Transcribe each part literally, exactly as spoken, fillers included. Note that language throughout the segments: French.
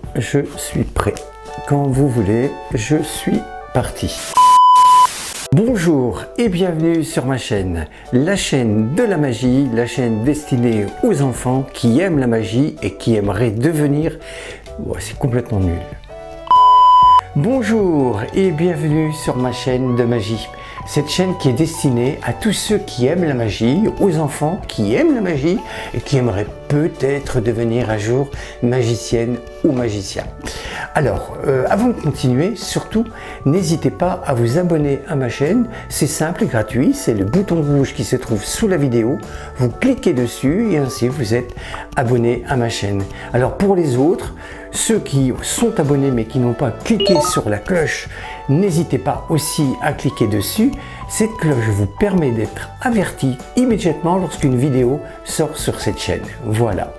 je suis prêt. Quand vous voulez, je suis parti. Bonjour et bienvenue sur ma chaîne, la chaîne de la magie, la chaîne destinée aux enfants qui aiment la magie et qui aimeraient devenir... Oh, c'est complètement nul. Bonjour et bienvenue sur ma chaîne de magie. Cette chaîne qui est destinée à tous ceux qui aiment la magie, aux enfants qui aiment la magie et qui aimeraient peut-être devenir un jour magicienne ou magicien. Alors, euh, avant de continuer, surtout, n'hésitez pas à vous abonner à ma chaîne. C'est simple et gratuit, c'est le bouton rouge qui se trouve sous la vidéo. Vous cliquez dessus et ainsi vous êtes abonné à ma chaîne. Alors pour les autres, ceux qui sont abonnés mais qui n'ont pas cliqué sur la cloche, n'hésitez pas aussi à cliquer dessus. Cette cloche vous permet d'être averti immédiatement lorsqu'une vidéo sort sur cette chaîne. Voilà.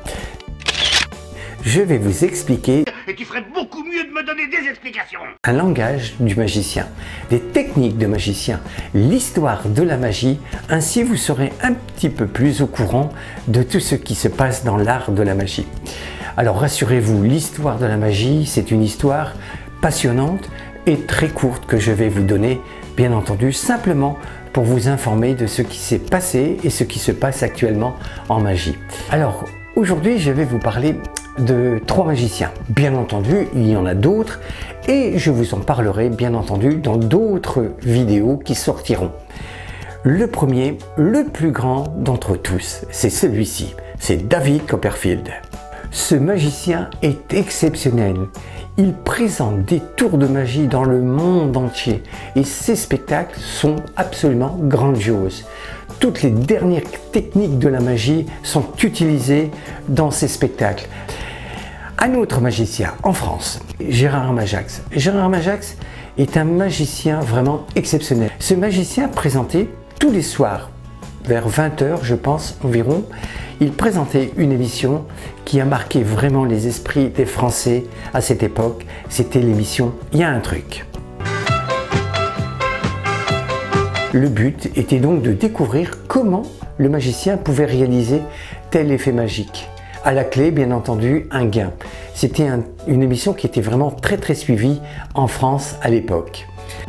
Je vais vous expliquer... Et tu ferais beaucoup mieux de me donner des explications. Un langage du magicien, des techniques de magicien, l'histoire de la magie, ainsi vous serez un petit peu plus au courant de tout ce qui se passe dans l'art de la magie. Alors rassurez-vous, l'histoire de la magie, c'est une histoire passionnante et très courte que je vais vous donner, bien entendu, simplement pour vous informer de ce qui s'est passé et ce qui se passe actuellement en magie. Alors aujourd'hui, je vais vous parler de trois magiciens. Bien entendu, il y en a d'autres et je vous en parlerai bien entendu dans d'autres vidéos qui sortiront. Le premier, le plus grand d'entre tous, c'est celui-ci, c'est David Copperfield. Ce magicien est exceptionnel. Il présente des tours de magie dans le monde entier et ses spectacles sont absolument grandioses. Toutes les dernières techniques de la magie sont utilisées dans ces spectacles. Un autre magicien en France, Gérard Majax. Gérard Majax est un magicien vraiment exceptionnel. Ce magicien présentait tous les soirs, vers vingt heures je pense environ, il présentait une émission qui a marqué vraiment les esprits des Français à cette époque. C'était l'émission Il y a un truc. Le but était donc de découvrir comment le magicien pouvait réaliser tel effet magique. À la clé, bien entendu, un gain. C'était un, une émission qui était vraiment très très suivie en France à l'époque.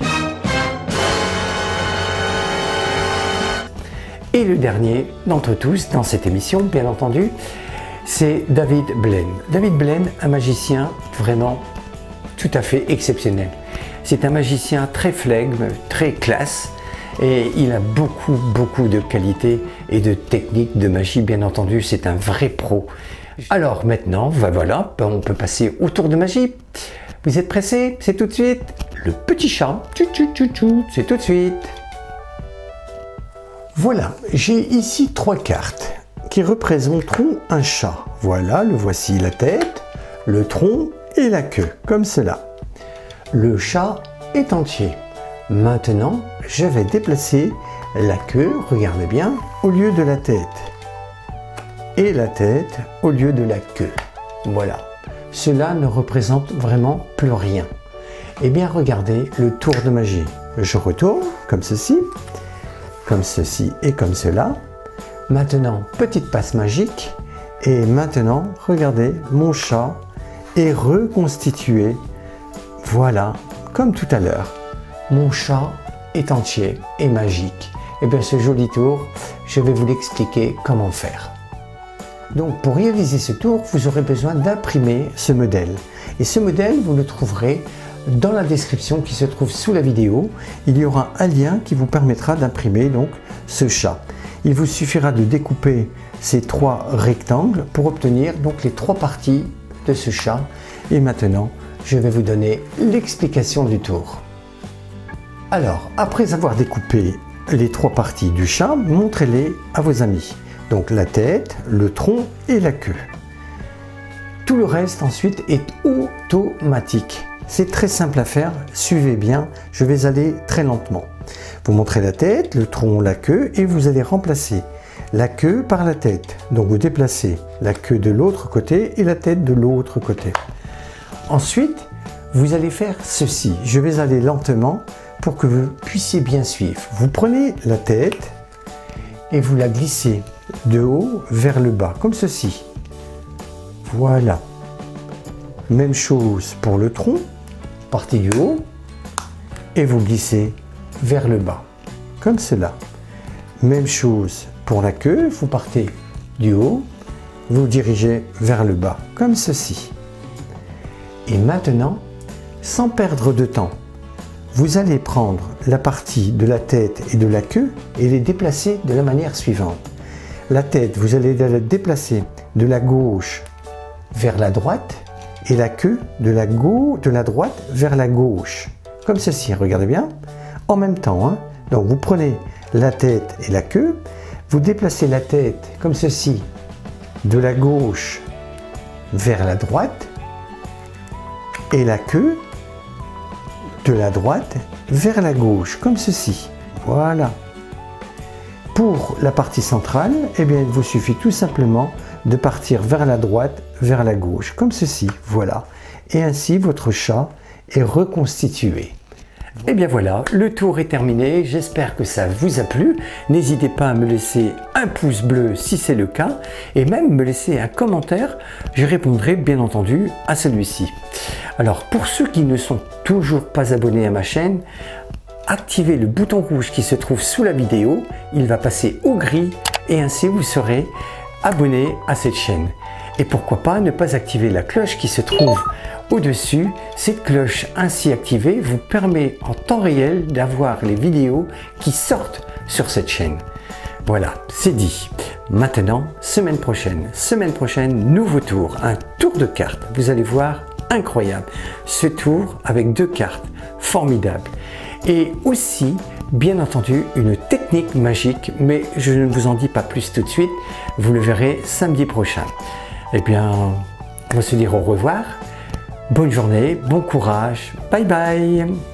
Et le dernier d'entre tous dans cette émission, bien entendu, c'est David Blaine. David Blaine, un magicien vraiment tout à fait exceptionnel. C'est un magicien très flegme, très classe, et il a beaucoup, beaucoup de qualités et de techniques de magie, bien entendu, c'est un vrai pro. Alors maintenant, voilà, on peut passer au tour de magie. Vous êtes pressés? C'est tout de suite. Le petit chat, tchou, tchou, tchou, tchou, c'est tout de suite. Voilà, j'ai ici trois cartes qui représenteront un chat. Voilà, le voici la tête, le tronc et la queue, comme cela. Le chat est entier. Maintenant, je vais déplacer la queue, regardez bien, au lieu de la tête. Et la tête au lieu de la queue. Voilà. Cela ne représente vraiment plus rien. Eh bien, regardez le tour de magie. Je retourne, comme ceci, comme ceci et comme cela. Maintenant, petite passe magique. Et maintenant, regardez, mon chat est reconstitué. Voilà, comme tout à l'heure. Mon chat est entier et magique. Et bien ce joli tour, je vais vous l'expliquer comment faire. Donc pour réaliser ce tour, vous aurez besoin d'imprimer ce modèle. Et ce modèle, vous le trouverez dans la description qui se trouve sous la vidéo. Il y aura un lien qui vous permettra d'imprimer donc ce chat. Il vous suffira de découper ces trois rectangles pour obtenir donc les trois parties de ce chat. Et maintenant, je vais vous donner l'explication du tour. Alors, après avoir découpé les trois parties du chat, montrez-les à vos amis. Donc la tête, le tronc et la queue. Tout le reste ensuite est automatique. C'est très simple à faire, suivez bien, je vais aller très lentement. Vous montrez la tête, le tronc, la queue et vous allez remplacer la queue par la tête. Donc vous déplacez la queue de l'autre côté et la tête de l'autre côté. Ensuite, vous allez faire ceci. Je vais aller lentement pour que vous puissiez bien suivre. Vous prenez la tête et vous la glissez de haut vers le bas, comme ceci. Voilà. Même chose pour le tronc, partez du haut et vous glissez vers le bas, comme cela. Même chose pour la queue, vous partez du haut, vous dirigez vers le bas, comme ceci. Et maintenant, sans perdre de temps, vous allez prendre la partie de la tête et de la queue et les déplacer de la manière suivante. La tête, vous allez la déplacer de la gauche vers la droite et la queue de la, gauche, de la droite vers la gauche. Comme ceci, regardez bien. En même temps, hein. Donc vous prenez la tête et la queue, vous déplacez la tête comme ceci de la gauche vers la droite et la queue de la droite vers la gauche, comme ceci. Voilà. Pour la partie centrale, eh bien, il vous suffit tout simplement de partir vers la droite, vers la gauche, comme ceci. Voilà. Et ainsi, votre chat est reconstitué. Et bien voilà, le tour est terminé, j'espère que ça vous a plu. N'hésitez pas à me laisser un pouce bleu si c'est le cas, et même me laisser un commentaire, je répondrai bien entendu à celui-ci. Alors pour ceux qui ne sont toujours pas abonnés à ma chaîne, activez le bouton rouge qui se trouve sous la vidéo, il va passer au gris, et ainsi vous serez abonné à cette chaîne. Et pourquoi pas ne pas activer la cloche qui se trouve au-dessus. Cette cloche ainsi activée vous permet en temps réel d'avoir les vidéos qui sortent sur cette chaîne. Voilà, c'est dit. Maintenant, semaine prochaine, semaine prochaine, nouveau tour, un tour de cartes. Vous allez voir, incroyable. Ce tour avec deux cartes, formidable. Et aussi, bien entendu, une technique magique, mais je ne vous en dis pas plus tout de suite. Vous le verrez samedi prochain. Eh bien, on va se dire au revoir. Bonne journée, bon courage, bye bye.